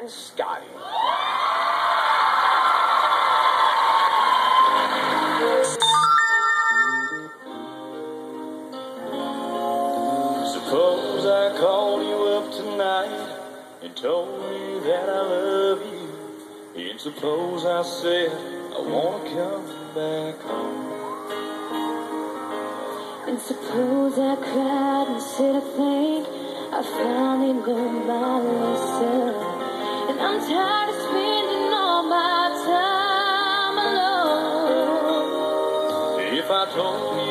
and Scotty. Suppose I called you up tonight and told you that I love you. And suppose I said I want to come back home. And suppose I cried and said I think I finally learned my lesson. And I'm tired of spending all my time alone. If I told you